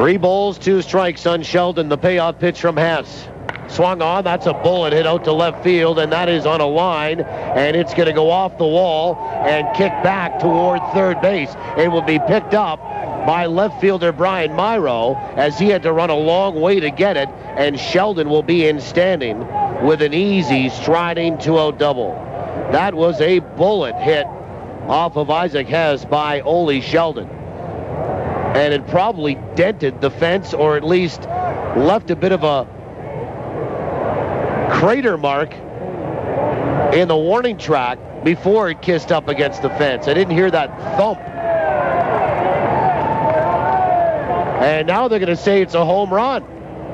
3 balls, 2 strikes on Sheldon. The payoff pitch from Hess. Swung on. That's a bullet hit out to left field, and that is on a line, and it's going to go off the wall and kick back toward third base. It will be picked up by left fielder Brian Myro, as he had to run a long way to get it, and Sheldon will be in standing with an easy striding 2-out double. That was a bullet hit off of Isaac Hess by Ole Sheldon, and it probably dented the fence, or at least left a bit of a crater mark in the warning track before it kissed up against the fence. I didn't hear that thump. And now they're going to say it's a home run,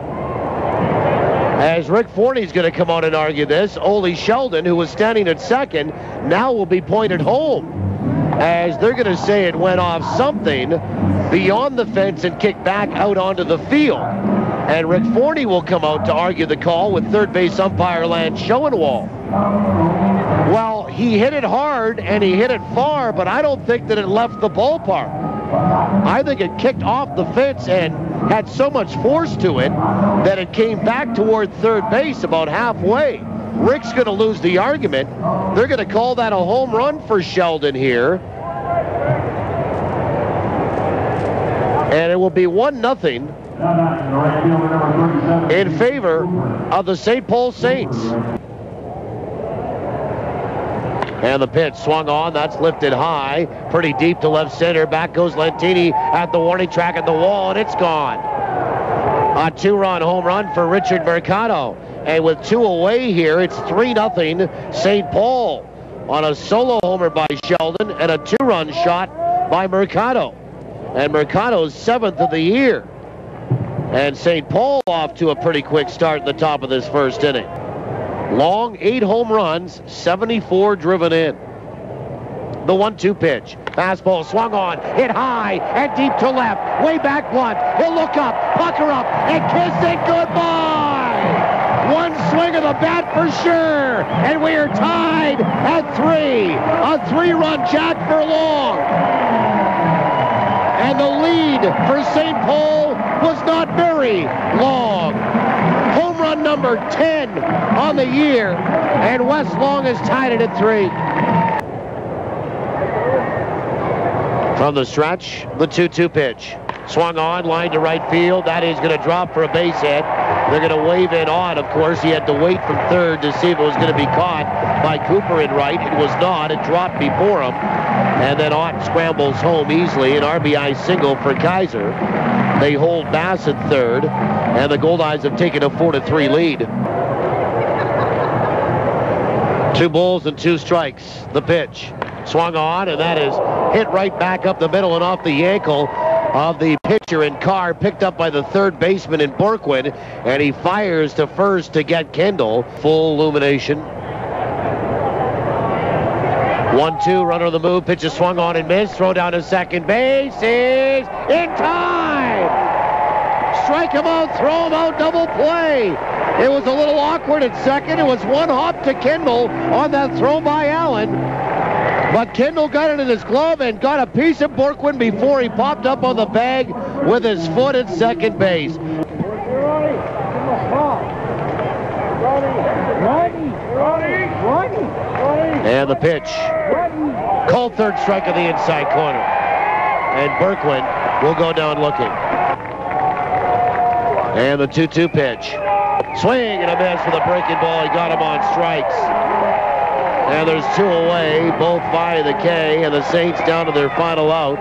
as Rick Forney is going to come out and argue this. Ole Sheldon, who was standing at second, now will be pointed home, as they're going to say it went off something beyond the fence and kicked back out onto the field. And Rick Forney will come out to argue the call with third base umpire Lance Schoenwald. Well, he hit it hard and he hit it far, but I don't think that it left the ballpark. I think it kicked off the fence and had so much force to it that it came back toward third base about halfway. Rick's going to lose the argument. They're going to call that a home run for Sheldon here. And it will be 1-0 in favor of the St. Paul Saints. And the pitch swung on. That's lifted high, pretty deep to left center. Back goes Lentini at the warning track at the wall, and it's gone. A 2-run home run for Richard Mercado. And with 2 away here, it's 3-0 St. Paul on a solo homer by Sheldon and a 2-run shot by Mercado. And Mercado's 7th of the year. And St. Paul off to a pretty quick start in the top of this first inning. Long, 8 home runs, 74 driven in. The 1-2 pitch. Fastball swung on, hit high and deep to left. Way back one. He'll look up, pucker up, and kiss it goodbye. One swing of the bat for sure. And we are tied at 3. A 3-run jack for Long. And the lead for St. Paul was not very long. Home run number 10 on the year, and Wes Long has tied it at 3. From the stretch, the 2-2 pitch. Swung on, line to right field. That is going to drop for a base hit. They're going to wave in Ott. Of course, he had to wait from third to see if it was going to be caught by Cooper in right. It was not. It dropped before him. And then Ott scrambles home easily. An RBI single for Kaiser. They hold Bass at third, and the Goldeyes have taken a 4-3 lead. 2 balls and 2 strikes. The pitch swung on, and that is hit right back up the middle and off the ankle of the pitcher in Carr, picked up by the third baseman in Borquin, and he fires to first to get Kendall. Full illumination. 1-2, runner on the move, pitch is swung on and missed. Throw down to second base is in time. Strike him out, throw him out, double play. It was a little awkward at second. It was 1 hop to Kendall on that throw by Allen. But Kendall got it in his glove and got a piece of Borquin before he popped up on the bag with his foot at second base. And the pitch. Called third strike on the inside corner. And Borquin will go down looking. And the 2-2 pitch. Swing and a miss with a breaking ball. He got him on strikes. And there's 2 away, both by the K, and the Saints down to their final out.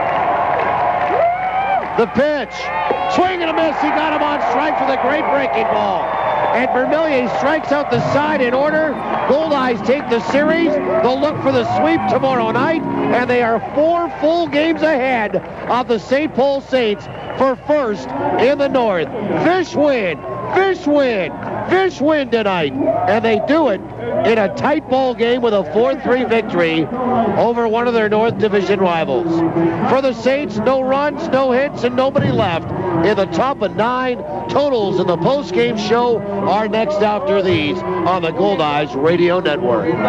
The pitch. Swing and a miss. He got him on strikes with a great breaking ball. And Vermillion strikes out the side in order. Goldeyes take the series. They'll look for the sweep tomorrow night, and they are 4 full games ahead of the St. Paul Saints for first in the North. Fish win. Fish win. Fish win tonight. And they do it in a tight ball game with a 4-3 victory over one of their North Division rivals. For the Saints, no runs, no hits, and nobody left in the top of 9. Totals in the post-game show are next after these on the Goldeyes Radio Network.